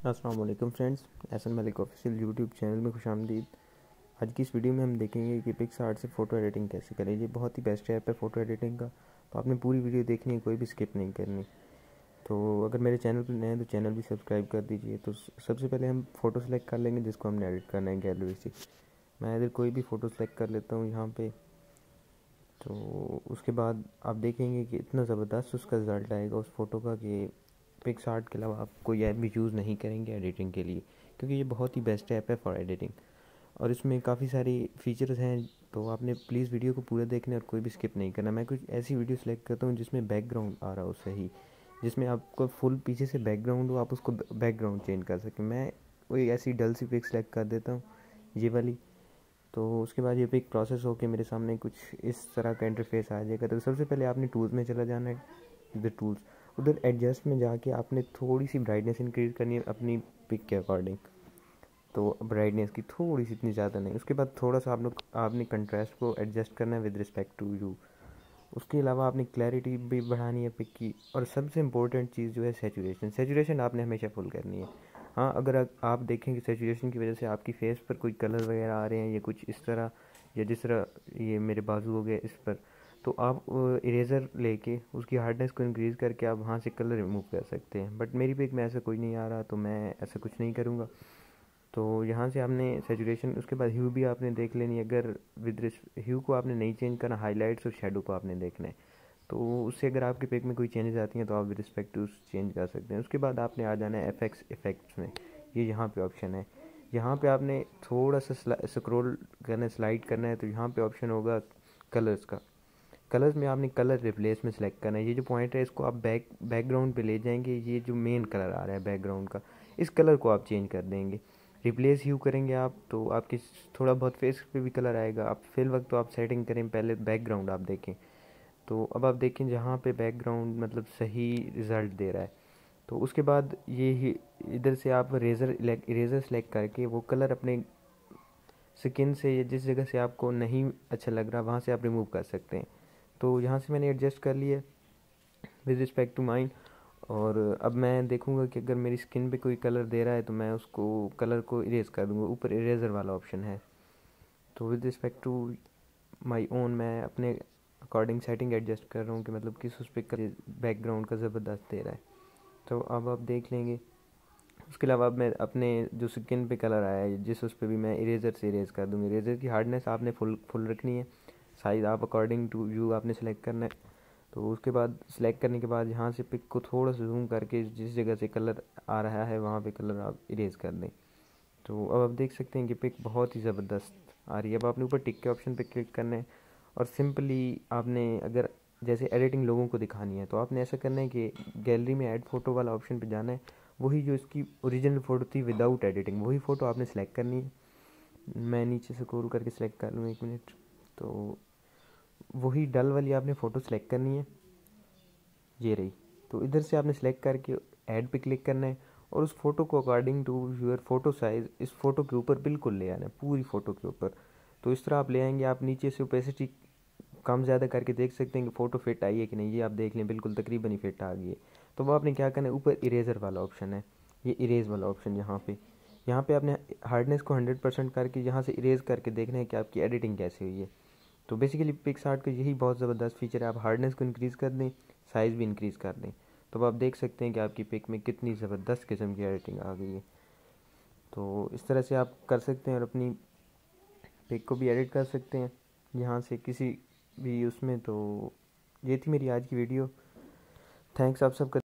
अस्सलाम वालेकुम friends, Ehsan Malik official YouTube channel में खुशामदीद। आज की इस वीडियो में हम देखेंगे कि पिक्सआर्ट से फ़ोटो एडिटिंग कैसे करें। ये बहुत ही बेस्ट ऐप है फ़ोटो एडिटिंग का, तो आपने पूरी वीडियो देखनी है, कोई भी स्किप नहीं करनी। तो अगर मेरे चैनल पर नए हैं तो चैनल भी सब्सक्राइब कर दीजिए। तो सबसे पहले हम फ़ोटो सेलेक्ट कर लेंगे जिसको हमने एडिट करना है गैलरी से। मैं इधर कोई भी फ़ोटो सेलेक्ट कर लेता हूँ यहाँ पर। तो उसके बाद आप देखेंगे कि इतना ज़बरदस्त उसका रिज़ल्ट आएगा उस फ़ोटो का कि पिक्सआर्ट के अलावा आप कोई ऐप भी यूज़ नहीं करेंगे एडिटिंग के लिए, क्योंकि ये बहुत ही बेस्ट ऐप है फॉर एडिटिंग और इसमें काफ़ी सारी फीचर्स हैं। तो आपने प्लीज़ वीडियो को पूरा देखना और कोई भी स्किप नहीं करना। मैं कुछ ऐसी वीडियो सेलेक्ट करता हूँ जिसमें बैकग्राउंड आ रहा हो सही, जिसमें आपको फुल पीछे से बैकग्राउंड हो, आप उसको बैकग्राउंड चेंज कर सकें। मैं कोई ऐसी डल सी पिक सेलेक्ट कर देता हूँ, ये वाली। तो उसके बाद ये पिक प्रोसेस होकर मेरे सामने कुछ इस तरह का इंटरफेस आ जाएगा। तो सबसे पहले आपने टूल्स में चला जाना है, इधर टूल्स, उधर एडजस्ट में जाके आपने थोड़ी सी ब्राइटनेस इंक्रीज़ करनी है अपनी पिक के अकॉर्डिंग। तो ब्राइटनेस की थोड़ी सी, इतनी ज़्यादा नहीं। उसके बाद थोड़ा सा आपने कंट्रास्ट को एडजस्ट करना है विद रिस्पेक्ट टू यू। उसके अलावा आपने क्लैरिटी भी बढ़ानी है पिक की, और सबसे इम्पोर्टेंट चीज़ जो है सेचुरेशन आपने हमेशा फुल करनी है। हाँ, अगर आप देखें कि सेचुरेशन की वजह से आपकी फेस पर कोई कलर वगैरह आ रहे हैं या कुछ इस तरह, या जिस तरह ये मेरे बाजू हो गए इस पर, तो आप इरेज़र लेके उसकी हार्डनेस को इंक्रीज़ करके आप वहाँ से कलर रिमूव कर सकते हैं। बट मेरी पिक में ऐसा कोई नहीं आ रहा, तो मैं ऐसा कुछ नहीं करूँगा। तो यहाँ से आपने सेचुरेशन, उसके बाद ह्यू भी आपने देख लेनी है। अगर ह्यू को आपने नहीं चेंज करना, हाईलाइट्स और शेडो को आपने देखना है। तो उससे अगर आपके पिक में कोई चेंजेस आती हैं तो आप विद रिस्पेक्ट टू चेंज कर सकते हैं। उसके बाद आपने आ जाना है इफ़ेक्ट्स में। ये यहाँ पे ऑप्शन है, यहाँ पे आपने थोड़ा सा स्क्रॉल करना है, स्लाइड करना है। तो यहाँ पे ऑप्शन होगा कलर्स का। कलर्स में आपने कलर रिप्लेस में सेलेक्ट करना है। ये जो पॉइंट है इसको आप बैकग्राउंड पे ले जाएंगे। ये जो मेन कलर आ रहा है बैकग्राउंड का, इस कलर को आप चेंज कर देंगे। रिप्लेस ह्यू करेंगे आप तो आपकी थोड़ा बहुत फेस पे भी कलर आएगा। आप फिल वक्त तो आप सेटिंग करें, पहले बैकग्राउंड आप देखें। तो अब आप देखें जहाँ पे बैकग्राउंड मतलब सही रिज़ल्ट दे रहा है, तो उसके बाद ये ही इधर से आप इरेज़र सेलेक्ट करके वो कलर अपने स्किन से या जिस जगह से आपको नहीं अच्छा लग रहा वहाँ से आप रिमूव कर सकते हैं। तो यहाँ से मैंने एडजस्ट कर लिया विद रिस्पेक्ट टू माइंड। और अब मैं देखूंगा कि अगर मेरी स्किन पे कोई कलर दे रहा है तो मैं उसको कलर को इरेज कर दूंगा। ऊपर इरेजर वाला ऑप्शन है। तो with respect to my own मैं अपने अकॉर्डिंग सेटिंग एडजस्ट कर रहा हूँ कि मतलब किस उस पर बैकग्राउंड का ज़बरदस्त दे रहा है। तो अब आप देख लेंगे। उसके अलावा अब मैं अपने जो स्किन पे कलर आया है जिस उस पर भी मैं इरेज़र से इरेज कर दूँगी। इरेज़र की हार्डनेस आपने फुल रखनी है। साइज़ आप अकॉर्डिंग टू व्यू आपने सेलेक्ट करना है। तो उसके बाद सेलेक्ट करने के बाद यहाँ से पिक को थोड़ा सा जूम करके जिस जगह से कलर आ रहा है वहाँ पे कलर आप इरेज कर दें। तो अब आप देख सकते हैं कि पिक बहुत ही ज़बरदस्त आ रही है। अब आपने ऊपर टिक के ऑप्शन पे क्लिक करना है और सिंपली आपने अगर जैसे एडिटिंग लोगों को दिखानी है तो आपने ऐसा करना है कि गैलरी में ऐड फ़ोटो वाला ऑप्शन पे जाना है। वही जो इसकी ओरिजिनल फ़ोटो थी विदाउट एडिटिंग, वही फ़ोटो आपने सेलेक्ट करनी है। मैं नीचे से स्क्रॉल करके सेलेक्ट कर लूँ, 1 मिनट। तो वही डल वाली आपने फ़ोटो सेलेक्ट करनी है, ये रही। तो इधर से आपने सेलेक्ट करके ऐड पे क्लिक करना है और उस फ़ोटो को according to your photo size इस फ़ोटो के ऊपर बिल्कुल ले आना है, पूरी फ़ोटो के ऊपर। तो इस तरह आप ले आएंगे। आप नीचे से ओपेसिटी कम ज़्यादा करके देख सकते हैं कि फ़ोटो फिट आई है कि नहीं। ये आप देख लें, बिल्कुल तकरीबन ही फिट आ गई है। तो वो आपने क्या करना है, ऊपर इरेज़र वाला ऑप्शन है, ये इरेज़ वाला ऑप्शन यहाँ पे आपने हार्डनेस को 100% करके यहाँ से इरेज़ करके देखना है कि आपकी एडिटिंग कैसे हुई है। तो बेसिकली पिक्सआर्ट का यही बहुत ज़बरदस्त फीचर है। आप हार्डनेस को इंक्रीज़ कर दें, साइज़ भी इंक्रीज़ कर दें, तो आप देख सकते हैं कि आपकी पिक में कितनी ज़बरदस्त किस्म की एडिटिंग आ गई है। तो इस तरह से आप कर सकते हैं और अपनी पिक को भी एडिट कर सकते हैं यहाँ से किसी भी उसमें। तो ये थी मेरी आज की वीडियो। थैंक्स आप सबका।